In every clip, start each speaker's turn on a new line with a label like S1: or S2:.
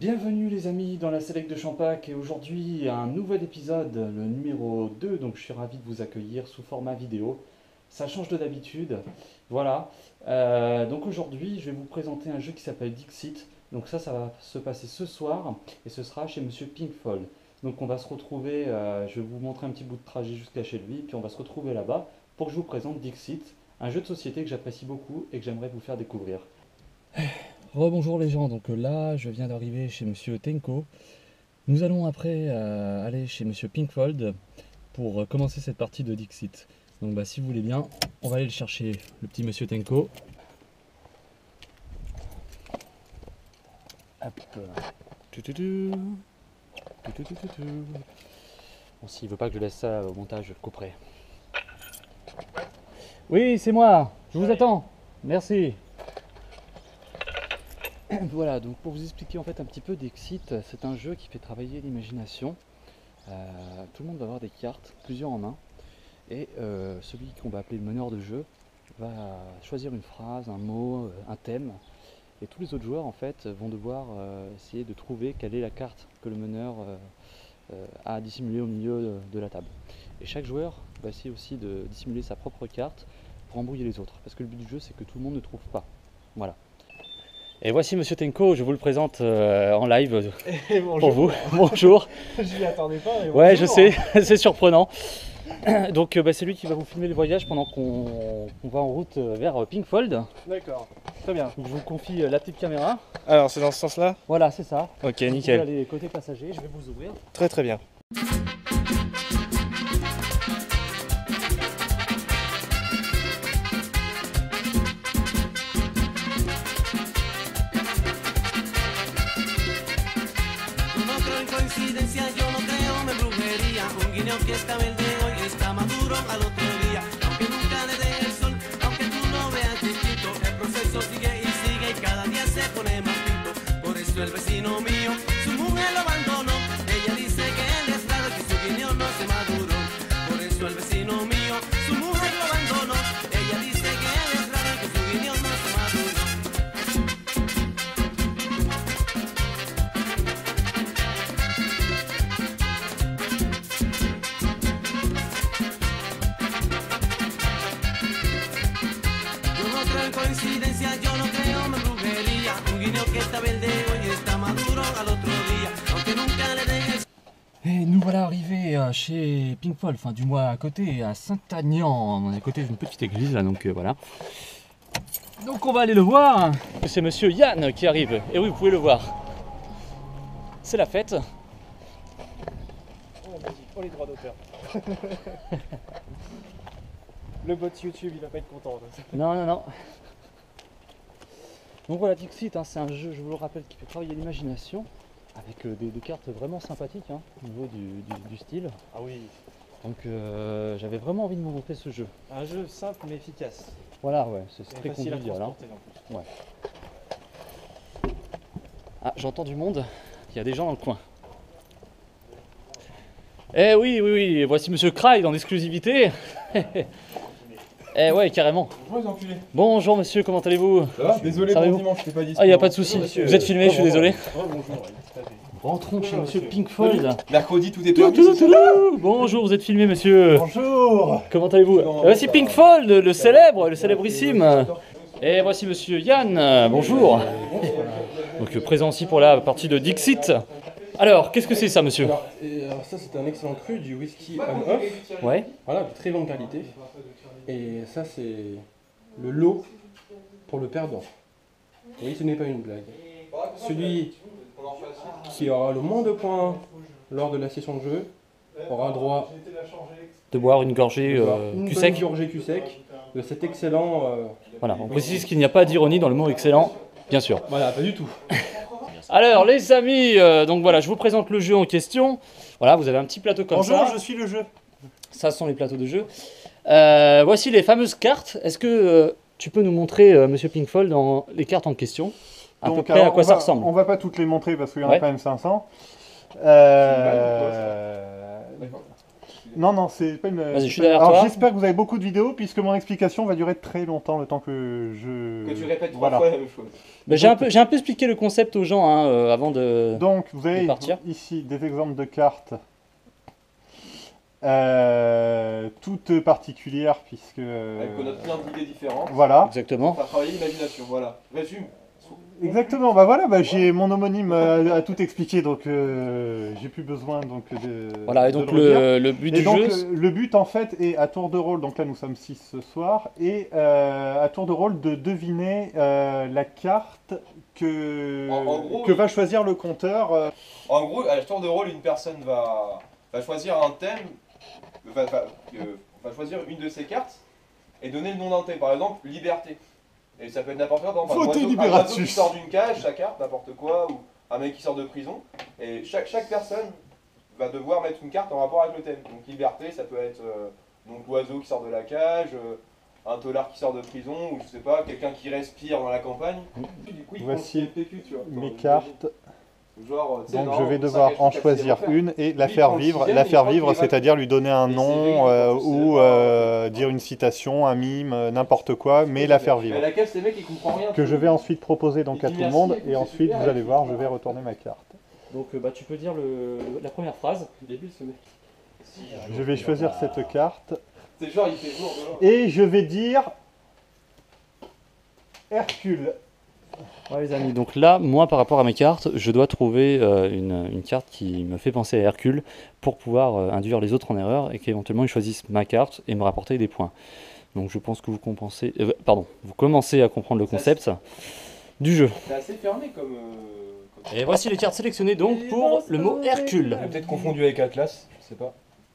S1: Bienvenue les amis dans la Select de Champac et aujourd'hui un nouvel épisode, le numéro 2, donc je suis ravi de vous accueillir sous format vidéo. Ça change de d'habitude, voilà. Donc aujourd'hui je vais vous présenter un jeu qui s'appelle Dixit. Donc ça va se passer ce soir et ce sera chez Monsieur Pinkfold. Donc on va se retrouver, je vais vous montrer un petit bout de trajet jusqu'à chez lui, puis on va se retrouver là-bas pour que je vous présente Dixit, un jeu de société que j'apprécie beaucoup et que j'aimerais vous faire découvrir. Rebonjour les gens, donc là je viens d'arriver chez Monsieur Tenko. Nous allons après aller chez Monsieur Pinkfold pour commencer cette partie de Dixit. Donc si vous voulez bien, on va aller le chercher, le petit Monsieur Tenko. Hop. Bon, s'il veut pas que je laisse ça au montage, je le couperai. Oui, c'est moi, je vous attends, merci. Voilà, donc pour vous expliquer en fait un petit peu Dixit, c'est un jeu qui fait travailler l'imagination. Tout le monde va avoir des cartes, plusieurs en main, et celui qu'on va appeler le meneur de jeu va choisir une phrase, un mot, un thème, et tous les autres joueurs en fait vont devoir essayer de trouver quelle est la carte que le meneur a dissimulée au milieu de la table. Et chaque joueur va essayer aussi de dissimuler sa propre carte pour embrouiller les autres, parce que le but du jeu c'est que tout le monde ne trouve pas. Voilà. Et voici Monsieur Tenko, je vous le présente en live pour vous. Bonjour.
S2: Je m'y attendais pas. Mais
S1: ouais, je sais, c'est surprenant. Donc c'est lui qui va vous filmer le voyage pendant qu'on va en route vers Pinkfold.
S2: D'accord, très bien.
S1: Donc, je vous confie la petite caméra.
S2: Alors c'est dans ce sens-là?
S1: Voilà, c'est ça.
S2: Ok,
S1: vous
S2: nickel.
S1: Vous allez côté passager, je vais vous ouvrir.
S2: Très très bien.
S3: Que está verde hoy está maduro al otro día, aunque nunca le dé el sol, aunque tú lo veas chiquito, el proceso sigue y cada día se pone más pinto. Por eso el vecino mío, su mujer lo abandonó, ella dice que él es raro, que su guineo no se maduró. Por eso el vecino mío, su mujer lo abandonó, ella dice que él es raro, que su guineo no se maduró. Coincidencia, yo no creo en brujería. Un guineo que está verde hoy está maduro al otro día, aunque nunca le dejes.
S1: Et nous voilà arrivés chez Pinkfold, enfin du moins à côté, à Saint-Agnan. On est à côté d'une petite église là, donc voilà. Donc on va aller le voir. C'est Monsieur Yann qui arrive. Et oui, vous pouvez le voir. C'est la fête.
S2: Oh les droits d'auteur. Le bot YouTube, il va pas être content.
S1: Non, non, non. Donc voilà, Dixit, hein, c'est un jeu, je vous le rappelle, qui fait travailler l'imagination, avec des cartes vraiment sympathiques hein, au niveau du style.
S2: Ah oui.
S1: Donc j'avais vraiment envie de vous montrer ce jeu.
S2: Un jeu simple mais efficace.
S1: Voilà, ouais, c'est très
S2: facile à
S1: convivial. Hein.
S2: transporter en plus.
S1: Ouais. Ah, j'entends du monde, il y a des gens dans le coin. Eh oui, oui, oui, voici Monsieur Cry en exclusivité. Eh ouais, carrément.
S2: Bonjour les enculés.
S1: Bonjour monsieur, comment allez-vous?
S2: Ça va? Désolé
S1: Ça
S2: pour
S1: va
S2: le dimanche, je t'ai pas dit.
S1: Ah, il n'y a pas de souci. Vous êtes filmé, je suis désolé.
S2: Bonjour.
S1: Rentrons chez Monsieur Pinkfold.
S2: Mercredi, tout est permis.
S1: Bonjour, vous êtes filmé monsieur.
S2: Bonjour.
S1: Comment allez-vous? Voici Pinkfold, le célébrissime. Et voici Monsieur Yann, bonjour. Donc présent aussi pour la partie de Dixit. Alors, qu'est-ce que c'est ça monsieur?
S4: Alors ça c'est un excellent cru du whisky on-off,
S1: Ouais.
S4: voilà, de très bonne qualité. Et ça c'est le lot pour le perdant. Oui, ce n'est pas une blague. Celui qui aura le moins de points lors de la session de jeu aura droit
S1: De boire une gorgée
S4: une
S1: cul
S4: bonne
S1: sec.
S4: gorgée cul sec de cet excellent...
S1: Voilà, on précise qu'il n'y a pas d'ironie dans le mot excellent, bien sûr.
S4: Voilà, pas du tout.
S1: Alors les amis, donc voilà, je vous présente le jeu en question. Voilà, vous avez un petit plateau comme ça.
S2: Bonjour, je suis le jeu.
S1: Ça sont les plateaux de jeu. Voici les fameuses cartes. Est-ce que tu peux nous montrer, Monsieur Pinkfold, les cartes en question? À peu près à quoi ça ressemble?
S5: On va pas toutes les montrer parce qu'il y en
S1: Ouais.
S5: a quand même 500. Non, non, c'est pas une.
S1: Vas-y, je suis
S5: c'est pas-
S1: derrière
S5: Alors
S1: toi.
S5: j'espère que vous avez beaucoup de vidéos puisque mon explication va durer très longtemps, le temps que je.
S4: Que tu répètes 3
S5: Voilà.
S4: fois la même chose.
S1: Bah, j'ai un peu expliqué le concept aux gens hein, avant de.
S5: Donc vous avez
S1: partir.
S5: ici des exemples de cartes. Toutes particulières puisque.
S4: Elle connote plein d'idées différentes.
S5: Voilà.
S1: Exactement.
S4: Faire travailler l'imagination, voilà. Résume.
S5: Exactement, bah voilà, bah, j'ai mon homonyme à tout expliqué, donc j'ai plus besoin donc de.
S1: Voilà, et
S5: de
S1: donc
S5: le redire.
S1: le but
S5: Et
S1: du
S5: donc
S1: jeu.
S5: le but en fait est à tour de rôle, donc là nous sommes 6 ce soir, et à tour de rôle de deviner la carte
S4: En gros,
S5: que va choisir le compteur.
S4: En gros, à la tour de rôle, une personne va choisir un thème, va choisir une de ses cartes et donner le nom d'un thème. Par exemple, liberté. Et ça peut être n'importe quoi. Par exemple,
S5: Votez
S4: un oiseau
S5: Liberatus.
S4: qui sort d'une cage, sa carte, n'importe quoi, ou un mec qui sort de prison. Et chaque personne va devoir mettre une carte en rapport avec le thème. Donc liberté, ça peut être donc l'oiseau qui sort de la cage, un tolard qui sort de prison, ou je sais pas, quelqu'un qui respire dans la campagne. Du coup, il
S5: Voici
S4: compte PQ, tu vois.
S5: Mes
S4: Genre,
S5: cartes,
S4: genre, tu sais,
S5: donc
S4: non,
S5: je vais
S4: ça
S5: devoir
S4: cache
S5: en
S4: tout, ça,
S5: choisir
S4: c'est refaire.
S5: une et la
S4: Lui, il
S5: faire
S4: prend le
S5: vivre,
S4: sixième,
S5: la
S4: il
S5: faire
S4: croit qu'il
S5: vivre,
S4: est
S5: c'est-à-dire lui donner un
S4: Et c'est
S5: nom
S4: lui, il
S5: ou
S4: pense,
S5: dire une citation, un mime, n'importe quoi, mais la faire vivre.
S4: Mais laquelle c'est le mec qui comprend rien.
S5: Que je vais ensuite proposer donc
S4: Il
S5: à
S4: dit
S5: tout le
S4: merci,
S5: monde,
S4: et puis
S5: et
S4: c'est
S5: ensuite
S4: super,
S5: vous allez
S4: et
S5: voir,
S4: puis-
S5: je vais retourner ma carte.
S1: Donc bah, tu peux dire la première phrase.
S4: Débile ce mec.
S5: Je vais choisir cette carte.
S4: C'est genre il fait jour dehors.
S5: Et je vais dire Hercule.
S1: Ouais les amis, donc là, moi par rapport à mes cartes, je dois trouver une carte qui me fait penser à Hercule pour pouvoir induire les autres en erreur et qu'éventuellement ils choisissent ma carte et me rapporter des points. Donc je pense que vous vous commencez à comprendre le concept du jeu.
S4: C'est assez fermé comme.
S1: Et voici les cartes sélectionnées donc pour le mot Hercule.
S4: Peut-être confondu avec Atlas, je sais pas.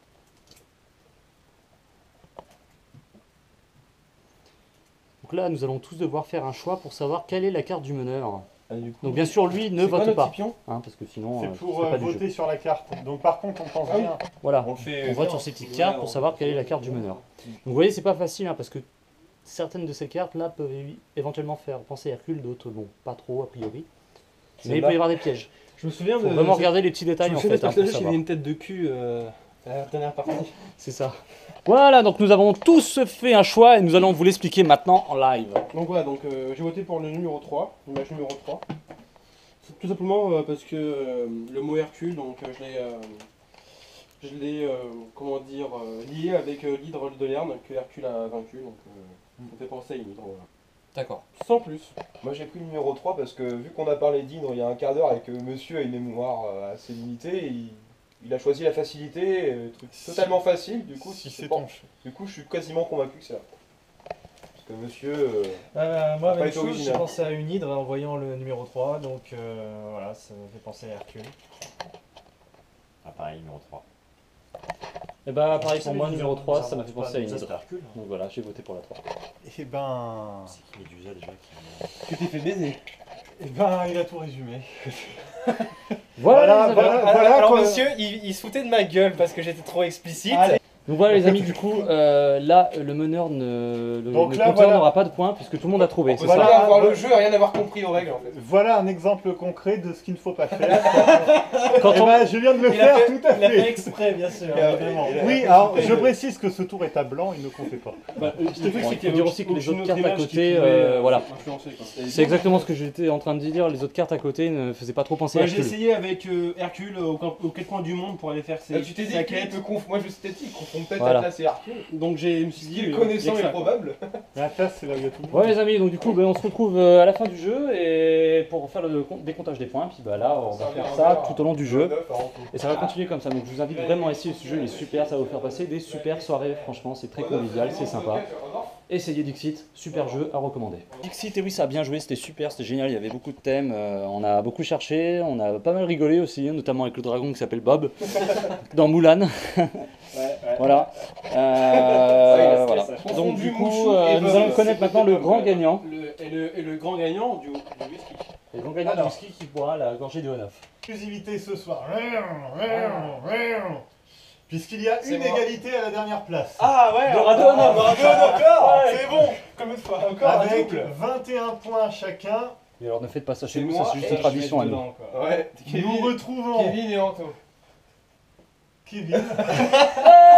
S1: Donc là, nous allons tous devoir faire un choix pour savoir quelle est la carte du meneur.
S4: Du coup,
S1: Donc bien sûr, lui ne
S4: c'est quoi
S1: vote
S4: notre
S1: pas,
S4: typion
S1: hein, parce que sinon,
S5: C'est
S1: ce
S5: pour
S1: serait pas du jeu.
S5: voter sur la carte. Donc par contre, on pense
S4: Ah oui.
S5: rien.
S1: Voilà,
S4: On le fait.
S1: on vote sur ces petites cartes pour savoir quelle est la carte du meneur. Donc vous voyez, c'est pas facile, hein, parce que certaines de ces cartes-là peuvent éventuellement faire penser à Hercule, d'autres, bon, pas trop a priori. Mais il peut y avoir des pièges.
S2: Je me souviens
S1: Il faut vraiment regarder les petits détails en fait, hein, pour
S2: il y
S1: savoir.
S2: avait une tête de cul à la dernière partie.
S1: C'est ça. Voilà, donc nous avons tous fait un choix et nous allons vous l'expliquer maintenant en live.
S2: Donc voilà, donc j'ai voté pour le numéro 3, l'image numéro 3. C'est tout simplement parce que le mot Hercule, donc je l'ai comment dire, lié avec l'hydre de Lerne que Hercule a vaincu, donc ça me fait penser à une hydre, voilà.
S1: D'accord.
S2: Sans plus.
S4: Moi j'ai pris le numéro 3 parce que vu qu'on a parlé d'hydre il y a un quart d'heure et que monsieur a une mémoire assez limitée, il a choisi la facilité, truc totalement facile, du coup,
S5: Si
S4: c'est
S5: c'est
S4: bon.
S5: ton choix.
S4: Du coup je suis quasiment convaincu que c'est là. Parce que monsieur.
S6: Moi,
S4: Pas
S6: même
S4: été
S6: chose, j'ai
S4: original.
S6: pensé à une hydre en voyant le numéro 3, donc voilà, ça me fait penser à Hercule.
S7: Ah, pareil, numéro 3.
S1: Et bah pareil pour
S6: C'est
S1: moi,
S6: les
S1: numéro
S6: deux,
S1: 3,
S6: ça
S1: ça m'a
S6: invente
S1: fait
S6: pas
S1: penser à une
S6: des
S1: hydre.
S6: Hercule.
S1: Donc voilà, j'ai voté pour la 3.
S5: Eh ben,
S7: C'est qui Médusa déjà qui...
S4: Tu t'es fait baiser.
S5: eh ben, il a tout résumé.
S1: Voilà, les amis.
S5: voilà, quoi.
S2: monsieur, il se foutait de ma gueule parce que j'étais trop explicite.
S5: Allez.
S1: Donc voilà les amis, du coup, là, le meneur le
S5: Donc là,
S1: compteur
S5: voilà.
S1: n'aura pas de points puisque tout le monde a trouvé, c'est
S5: Voilà.
S1: ça
S4: Voilà, avoir le jeu et rien avoir compris aux règles en fait.
S5: Voilà un exemple concret de ce qu'il ne faut pas faire.
S1: Quand
S5: Eh
S1: on...
S5: ben, je viens de le faire tout à
S6: Il a fait
S5: fait.
S6: exprès, bien sûr,
S4: Et,
S6: évidemment.
S5: Oui, alors je précise que ce tour est à blanc, il ne comptait pas.
S1: Il faut dire aussi que les autres cartes à côté, voilà. C'est exactement ce que j'étais en train de dire, les autres cartes à côté ne faisaient pas trop penser à
S2: J'ai
S1: Hercule.
S2: essayé avec Hercule aux quatre coins du monde pour aller faire ses
S4: Tu t'es dit
S2: sa
S4: qu'il
S2: quête.
S4: peut moi je m'étais dit, il confond peut-être
S1: Voilà.
S4: Atlas et Hercule.
S2: Donc je me suis
S4: Ce
S2: dit,
S4: qui est
S2: il y a
S4: connaissant
S2: que
S4: et
S2: ça.
S4: probable.
S5: La classe, c'est là où il y a tout le monde.
S1: Ouais les amis, donc du coup on se retrouve à la fin du jeu et pour faire le décomptage des points, puis bah là on va faire ça tout au long du jeu et ça va continuer comme ça, donc je vous invite vraiment à essayer ce jeu, il est super, ça va vous faire passer des super soirées, franchement c'est très convivial, c'est sympa. Essayez Dixit, super jeu à recommander. Dixit, et oui ça a bien joué, c'était super, c'était génial, il y avait beaucoup de thèmes, on a beaucoup cherché, on a pas mal rigolé aussi, notamment avec le dragon qui s'appelle Bob, dans Mulan. Voilà. Voilà. Donc du coup, nous allons connaître maintenant le grand gagnant.
S2: Et le grand gagnant du whisky.
S1: Le grand gagnant du
S5: Alors.
S1: whisky qui boira la gorgée de Onof.
S5: Exclusivité ce soir. Puisqu'il y a
S4: C'est
S5: une
S4: moi.
S5: égalité à la dernière place.
S2: Ah ouais,
S1: Doradone.
S2: encore. C'est bon. Comme une fois. Encore un
S5: Avec
S2: double.
S5: 21 points chacun,
S1: Et alors ne faites pas ça chez
S4: C'est
S1: nous,
S4: moi
S1: ça c'est juste
S4: et
S1: une tradition à nous.
S4: Ouais,
S5: nous retrouvons
S4: Kevin et Anto.
S5: Kevin.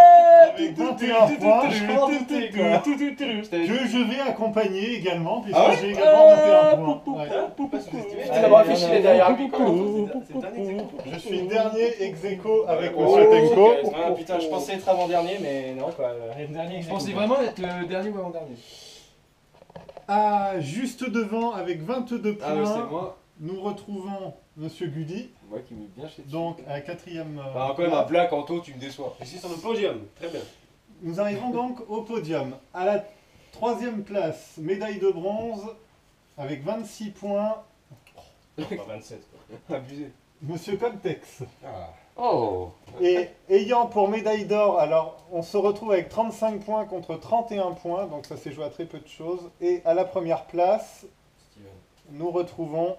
S5: 21 points.
S2: Je m'en doutais, quoi.
S5: Que je vais accompagner également, puisque
S2: Ah ouais
S5: j'ai également 21 points. Ouais.
S2: Putain, d'avoir réfléchi les derrière lui.
S8: C'est le dernier exéco.
S5: Je suis dernier ex aequo avec
S2: Oh,
S5: Monsieur Tenko.
S2: Ah putain, je pensais être avant-dernier, mais non quoi. Je pensais vraiment être dernier ou avant-dernier.
S5: Ah, juste devant, avec 22 points,
S2: Ah ouais, c'est moi.
S5: nous retrouvons Monsieur Gudi,
S2: Moi qui me bien chez
S5: donc à la quatrième.
S2: Bah, quand même, un black en taux, tu me déçois.
S8: Je suis sur le podium. Très bien.
S5: Nous arrivons donc au podium. À la troisième place, médaille de bronze, avec 26 points,
S6: Pas 27 quoi.
S2: Abusé.
S5: Monsieur Contex.
S1: Oh.
S5: Et ayant pour médaille d'or, alors on se retrouve avec 35 points contre 31 points, donc ça s'est joué à très peu de choses. Et à la première place, nous retrouvons,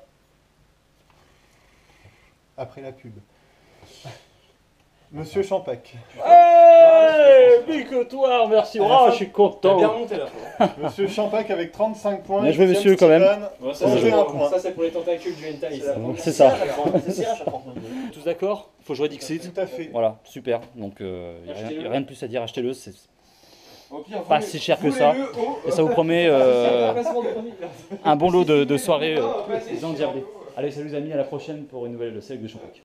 S5: après la pub, Monsieur Champac.
S1: Hey, victoire, merci. Oh, je suis
S8: T'as
S1: content.
S8: bien remonté là.
S5: Monsieur Champac avec 35 points.
S1: Bien joué,
S5: Deuxième,
S1: monsieur, quand même.
S5: Steven,
S8: Ouais, ça,
S5: 21 points.
S2: Ça, c'est pour les tentacules du hentai. ça.
S1: C'est ça.
S8: C'est serrage à 30 minutes.
S1: Tous d'accord? Faut jouer Dixit.
S5: Tout à fait.
S1: Voilà, super. Donc, il n'y a
S2: Achetez-le.
S1: rien de plus à dire. Achetez-le. C'est
S2: Au pire,
S1: pas
S2: voulez-
S1: si cher que ça.
S2: voulez-le au-
S1: Et ça vous promet un bon lot de soirées
S2: Non, vas-y,
S1: endiablées. Allez, salut les amis, à la prochaine pour une nouvelle série de Champac.